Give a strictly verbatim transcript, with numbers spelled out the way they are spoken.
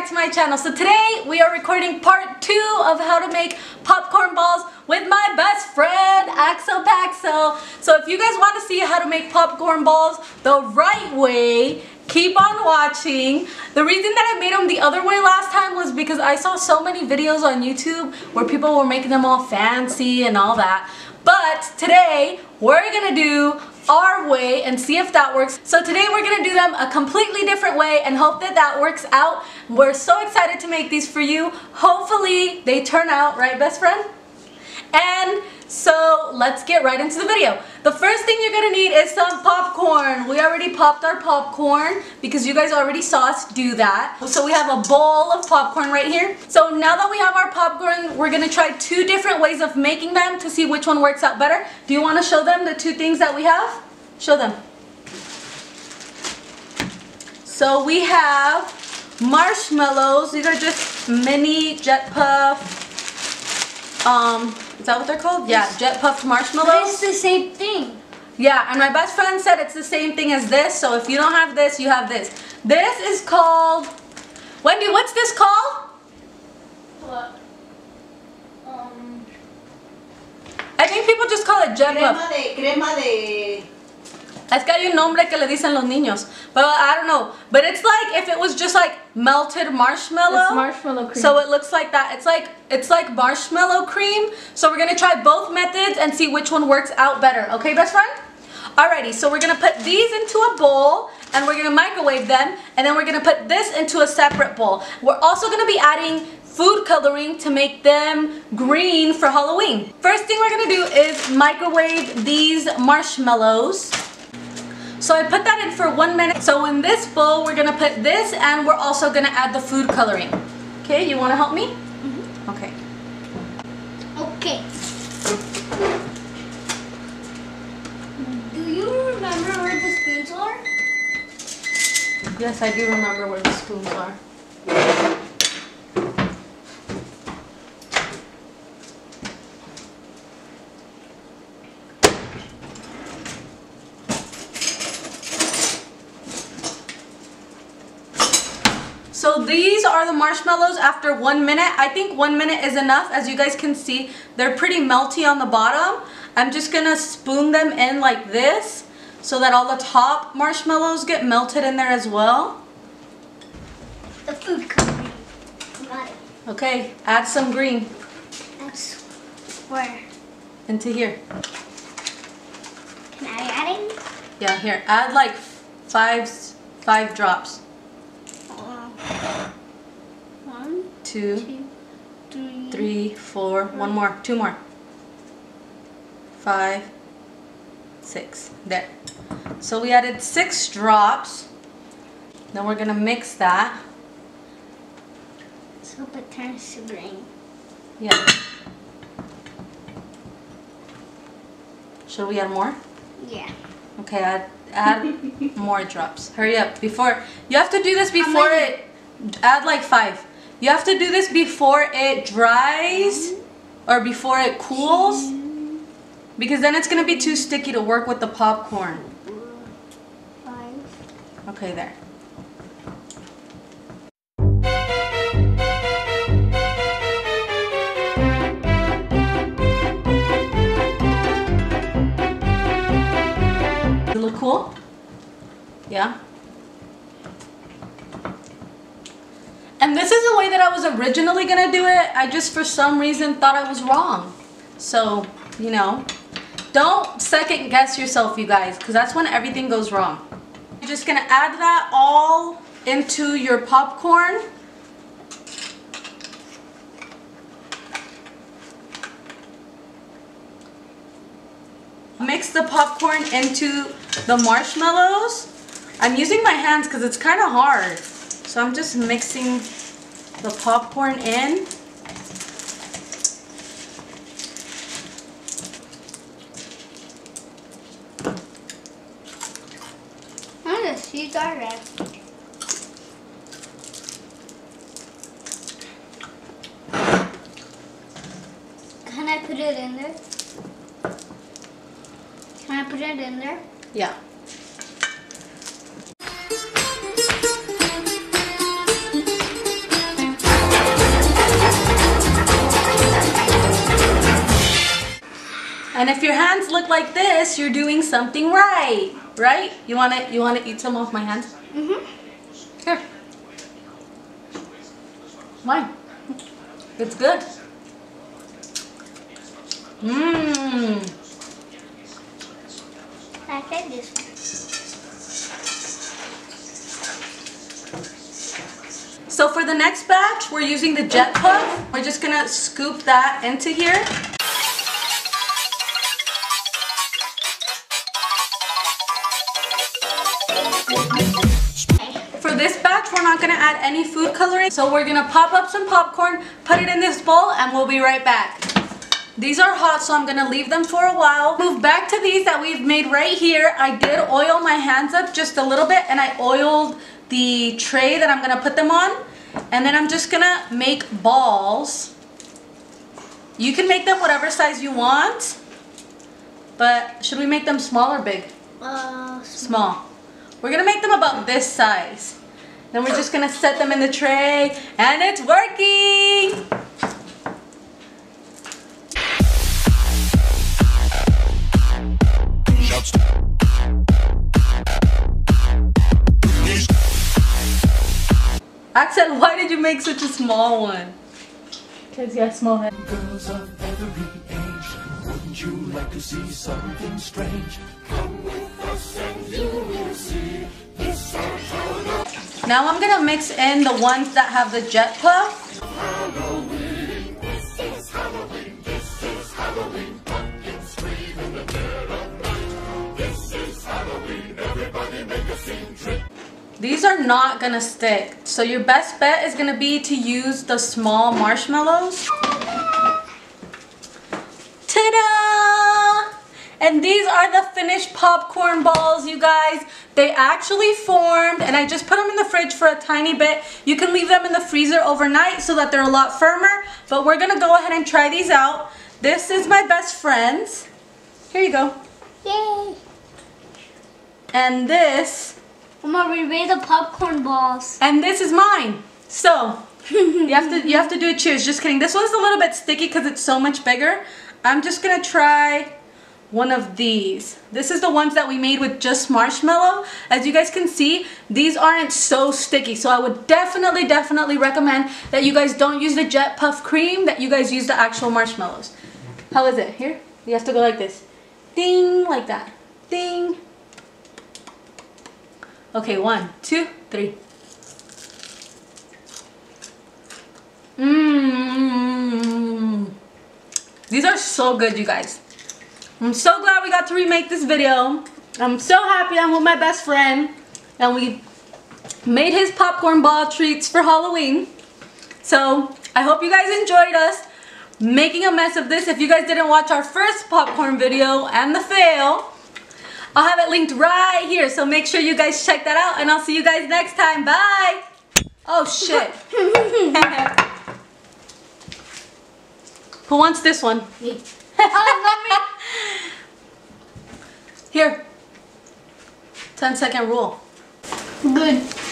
back to my channel. So today we are recording part two of how to make popcorn balls with my best friend Axel Paxel. So if you guys want to see how to make popcorn balls the right way, keep on watching. The reason that I made them the other way last time was because I saw so many videos on YouTube where people were making them all fancy and all that. But today we're gonna do our way and see if that works. So today we're gonna do them a completely different way and hope that that works out. We're so excited to make these for you. Hopefully they turn out, right, best friend? And so let's get right into the video. The first thing you're gonna need is some popcorn. We already popped our popcorn because you guys already saw us do that. So we have a bowl of popcorn right here. So now that we have our popcorn, we're gonna try two different ways of making them to see which one works out better. Do you wanna show them the two things that we have? Show them. So we have marshmallows. These are just mini jet puff. Um, is that what they're called? Yeah, jet puffed marshmallows. But it's the same thing. Yeah, and my best friend said it's the same thing as this, so if you don't have this, you have this. This is called, Wendy, what's this called? What? Um. I think people just call it jet Crema puff. de, crema de... Es que hay un nombre que le dicen los niños. But I don't know. But it's like if it was just like melted marshmallow. It's marshmallow cream. So it looks like that. It's like it's like marshmallow cream. So we're gonna try both methods and see which one works out better. Okay, best friend? Alrighty, so we're gonna put these into a bowl and we're gonna microwave them, and then we're gonna put this into a separate bowl. We're also gonna be adding food coloring to make them green for Halloween. First thing we're gonna do is microwave these marshmallows. So I put that in for one minute. So in this bowl, we're gonna put this, and we're also gonna add the food coloring. Okay, you wanna help me? Mm-hmm. Okay. Okay. Do you remember where the spoons are? Yes, I do remember where the spoons are. So these are the marshmallows after one minute. I think one minute is enough. As you guys can see, they're pretty melty on the bottom. I'm just gonna spoon them in like this so that all the top marshmallows get melted in there as well. The food coloring. Got it. Okay, add some green. That's where. Into here. Can I add it? Yeah, here. Add like five, five drops. One, Two, two, three, three, four, one more, two more. Five, six. There. So we added six drops. Then we're gonna mix that. So it turns to green. Yeah. Should we add more? Yeah. Okay, add add more drops. Hurry up before you have to do this before many? it. Add like five. You have to do this before it dries or before it cools, because then it's gonna be too sticky to work with the popcorn. Five. Okay, there. Does it look cool? Yeah? And this is the way that I was originally gonna do it. I just for some reason thought I was wrong. So, you know, don't second guess yourself, you guys, because that's when everything goes wrong. You're just gonna add that all into your popcorn. Mix the popcorn into the marshmallows. I'm using my hands because it's kind of hard. So I'm just mixing the popcorn in. Oh, the seeds are red. Can I put it in there? Can I put it in there? Yeah. And if your hands look like this, you're doing something right, right? You wanna you wanna eat some of my hands? Mhm. Here. Mine. It's good. Mmm. I tried this one. So for the next batch, we're using the Jet Puff. We're just gonna scoop that into here. For this batch, we're not gonna add any food coloring. So we're gonna pop up some popcorn, put it in this bowl, and we'll be right back. These are hot, so I'm gonna leave them for a while. Move back to these that we've made right here. I did oil my hands up just a little bit, and I oiled the tray that I'm gonna put them on. And then I'm just gonna make balls. You can make them whatever size you want, but should we make them small or big? Uh, Small. We're gonna make them about this size. Then we're just gonna set them in the tray, and it's working! Axel, why did you make such a small one? Because you have small head. Girls of every age, wouldn't you like to see something strange? Come with us and you will see this Halloween. Now I'm gonna mix in the ones that have the Jet Puff. Halloween, this is Halloween, this is Halloween. Pumpkins scream in the dead of night. This is Halloween, everybody make a scene trick. These are not gonna stick, so your best bet is gonna be to use the small marshmallows. Ta-da! And these are the finished popcorn balls, you guys. They actually formed, and I just put them in the fridge for a tiny bit. You can leave them in the freezer overnight so that they're a lot firmer, but we're gonna go ahead and try these out. This is my best friend's. Here you go. yay! And this Mama, we made the popcorn balls. And this is mine. So you have to you have to do a cheers. Just kidding. This one's a little bit sticky because it's so much bigger. I'm just gonna try one of these. This is the ones that we made with just marshmallow. As you guys can see, these aren't so sticky. So I would definitely, definitely recommend that you guys don't use the Jet Puff cream, that you guys use the actual marshmallows. How is it? Here? You have to go like this. Ding, like that. Ding. Okay, one, two, three. Mmm. These are so good, you guys. I'm so glad we got to remake this video. I'm so happy I'm with my best friend. And we made his popcorn ball treats for Halloween. So, I hope you guys enjoyed us making a mess of this. If you guys didn't watch our first popcorn video and the fail, I'll have it linked right here, so make sure you guys check that out, and I'll see you guys next time. Bye! Oh, shit. Who wants this one? Me. Oh, Here. ten second rule. Good.